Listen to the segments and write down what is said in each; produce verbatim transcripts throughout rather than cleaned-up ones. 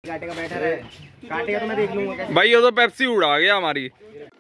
काटेगा बैठा रहे, काटेगा तो मैं देख लूंगा कैसे। भाई ये तो पेप्सी उड़ा गया हमारी।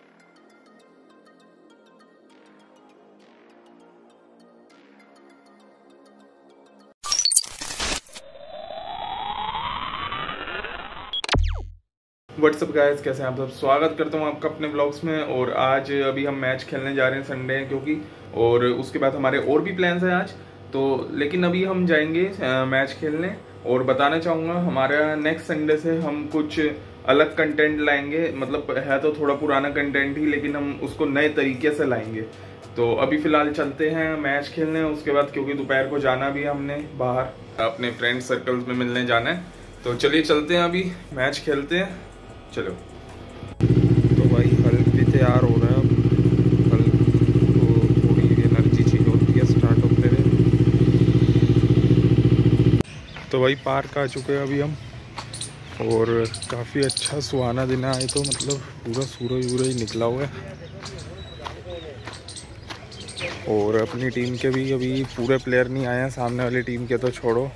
व्हाट्सअप गाइस, कैसे हैं आप सब। स्वागत करता हूं आपका अपने ब्लॉग्स में। और आज अभी हम मैच खेलने जा रहे हैं, संडे है क्योंकि, और उसके बाद हमारे और भी प्लान्स हैं आज तो। लेकिन अभी हम जाएंगे आ, मैच खेलने। और बताना चाहूँगा हमारा नेक्स्ट संडे से हम कुछ अलग कंटेंट लाएंगे। मतलब है तो थोड़ा पुराना कंटेंट ही, लेकिन हम उसको नए तरीके से लाएंगे। तो अभी फिलहाल चलते हैं मैच खेलने, उसके बाद क्योंकि दोपहर को जाना भी है हमने बाहर अपने फ्रेंड सर्कल्स में मिलने जाना है। तो चलिए चलते हैं, अभी मैच खेलते हैं, चलो। तो भाई हल्क भी तैयार हो रहा है। अब हल्क को थोड़ी एनर्जी चाहिए होती है स्टार्ट होते हुए। तो भाई पार्क आ चुके हैं अभी हम, और काफ़ी अच्छा सुहाना दिन है। तो मतलब पूरा सूरज वूरज निकला हुआ है। और अपनी टीम के भी अभी पूरे प्लेयर नहीं आए हैं, सामने वाली टीम के तो छोड़ो।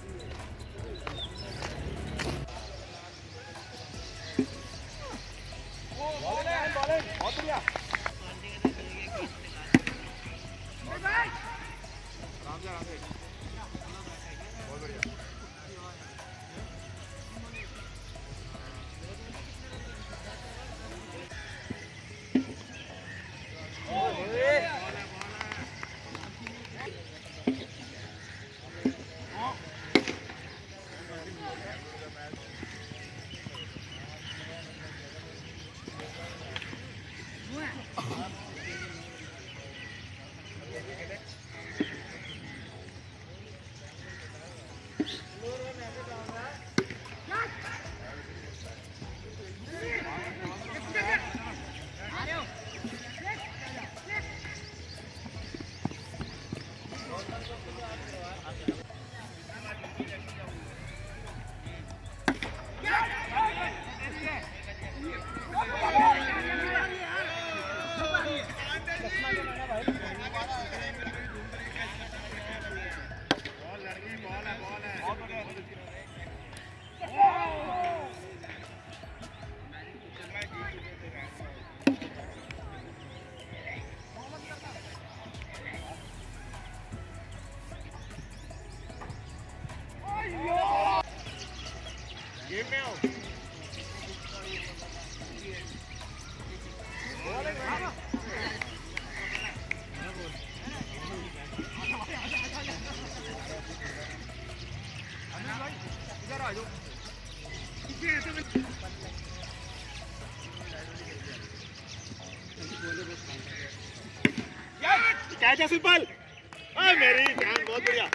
क्या सिंपल मेरी जान, बहुत बढ़िया।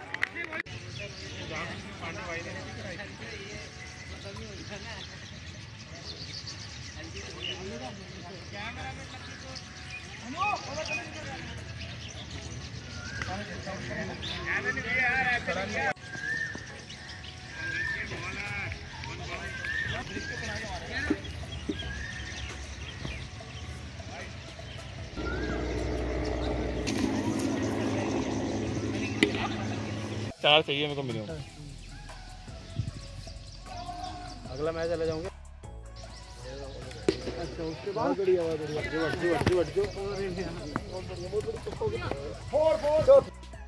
चार चाहिए मेरे को मिनिमम। अगला मैच चले जाऊंगे। अच्छा उसके बाद बढ़िया बढ़िया जीवट जीवट जीवट जो फोर फोर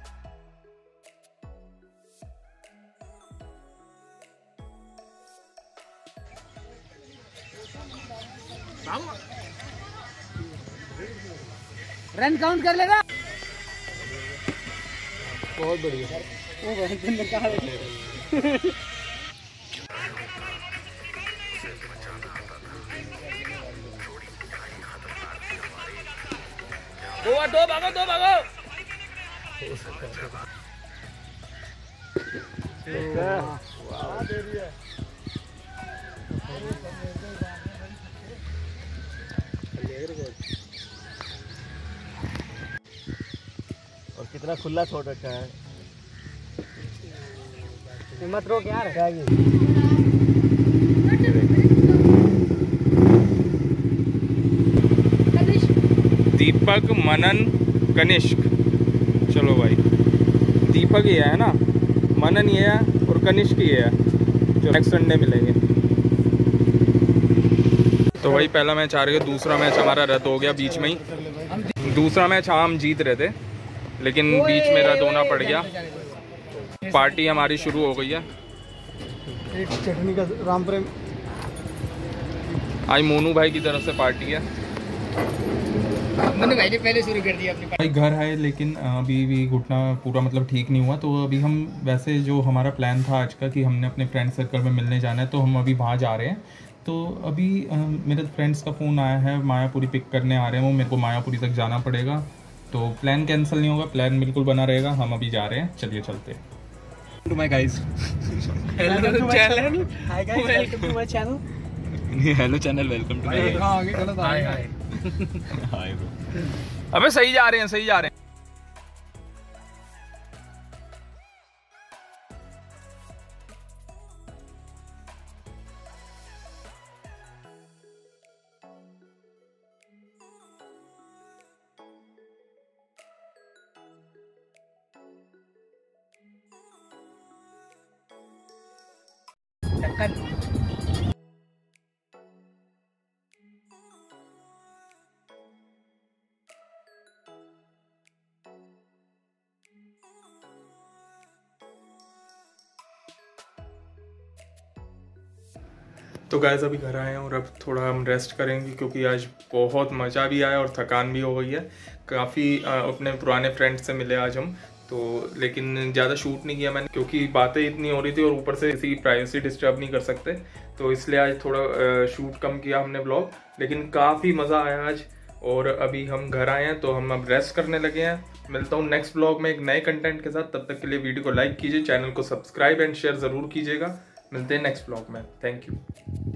रन काउंट कर लेगा। बहुत बढ़िया। ओ भाई ने कहा दो दो भागो दो भागो। वाह दे रही है। और कितना खुला छोड़ रखा है। हिम्मत रोक यार। दीपक, मनन, कनिष्क। चलो भाई, दीपक ये है ना, मनन ये है और कनिष्क ये है। नेक्स्ट संडे मिलेंगे। तो वही पहला मैच आ रही है, दूसरा मैच हमारा रद्द हो गया बीच में ही। दूसरा मैच हाँ हम जीत रहे थे लेकिन बीच में रद्द होना पड़ गया। पार्टी हमारी शुरू हो गई है। एक चटनी का राम प्रेम आज मोनू भाई की तरफ से पार्टी है। मोनू भाई ने पहले शुरू कर दिया अपनी भाई घर आए लेकिन अभी भी घुटना पूरा मतलब ठीक नहीं हुआ। तो अभी हम वैसे जो हमारा प्लान था आज का कि हमने अपने फ्रेंड सर्कल में मिलने जाना है, तो हम अभी वहाँ जा रहे हैं। तो अभी आ, मेरे फ्रेंड्स का फ़ोन आया है, मायापुरी पिक करने आ रहे हैं वो, मेरे को मायापुरी तक जाना पड़ेगा। तो प्लान कैंसिल नहीं होगा, प्लान बिल्कुल बना रहेगा। हम अभी जा रहे हैं, चलिए चलते हैं। To my guys, hello channel, hi guys, welcome to my channel. Hello channel, welcome to my. हां आगे गलत हाय हाय हाय ब्रो। अबे सही जा रहे हैं, सही जा रहे हैं। तो गाइस अभी घर आए हैं और अब थोड़ा हम रेस्ट करेंगे क्योंकि आज बहुत मज़ा भी आया और थकान भी हो गई है। काफ़ी अपने पुराने फ्रेंड्स से मिले आज हम, तो लेकिन ज़्यादा शूट नहीं किया मैंने क्योंकि बातें इतनी हो रही थी और ऊपर से किसी की प्राइवेसी डिस्टर्ब नहीं कर सकते, तो इसलिए आज थोड़ा शूट कम किया हमने ब्लॉग। लेकिन काफ़ी मज़ा आया आज और अभी हम घर आए हैं तो हम अब रेस्ट करने लगे हैं। मिलता हूँ नेक्स्ट ब्लॉग में एक नए कंटेंट के साथ। तब तक के लिए वीडियो को लाइक कीजिए, चैनल को सब्सक्राइब एंड शेयर ज़रूर कीजिएगा। मिलते हैं नेक्स्ट ब्लॉग में। Thank you.